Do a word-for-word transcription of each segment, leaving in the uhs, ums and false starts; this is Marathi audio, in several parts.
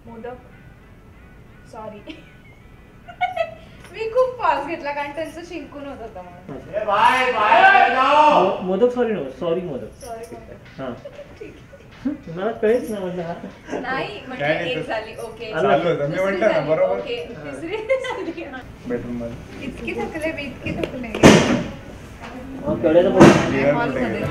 मोदक. सॉरी मी खूप फास्ट घेतला कारण त्यांचं शिंकून होत होतं म्हणून. ए बाय बाय जाओ. Modak sorry no sorry Modak. Sorry Modak. हां मला कळेच ना म्हणजे हा नाही म्हणजे एक झाली. ओके चालू होतं मी म्हटलं ना बरोबर. ओके तिसरी झाली. बेडरूम मध्ये इतकी थकले मी इतकी थकले. कळेल हॉलमध्ये.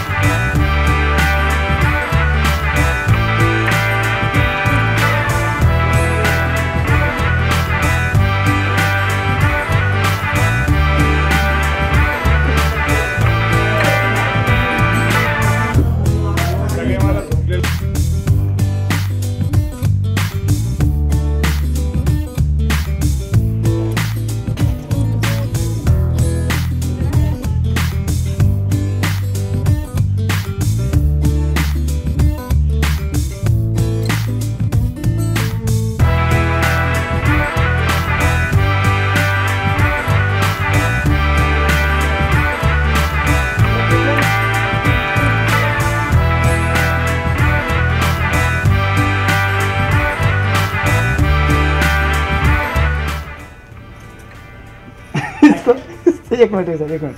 एक मिनिट सर एक मिनिट.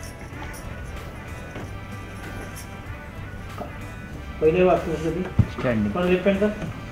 पहिले वाक्य स्टँडिंग पण